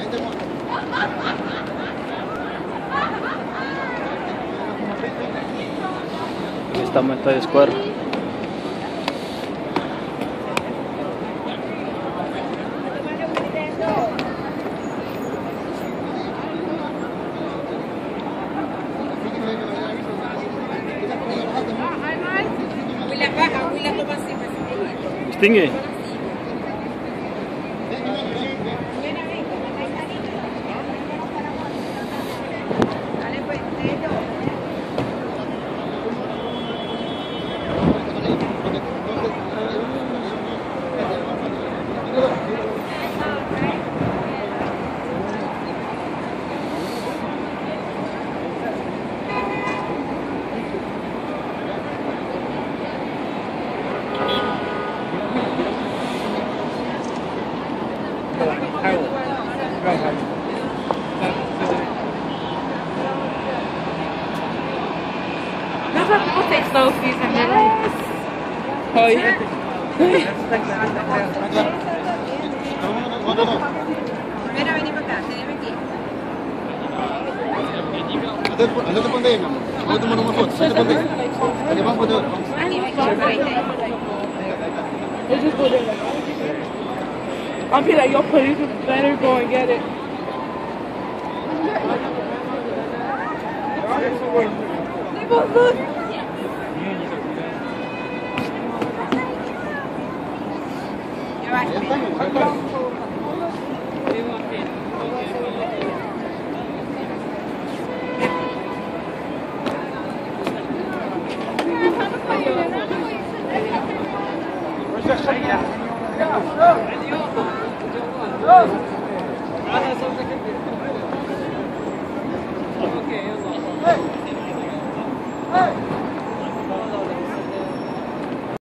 Estamos en Times Square. Distingue. That's why people take selfies and they're like, oh yeah. Mira, vení para acá, teneme aquí. Andate con ella, amor. Vamos a tomar una foto. Andate con ella. Allá vamos a poner. Let's just go there. I'll be like, yo, please better go and get it. Look. Hey!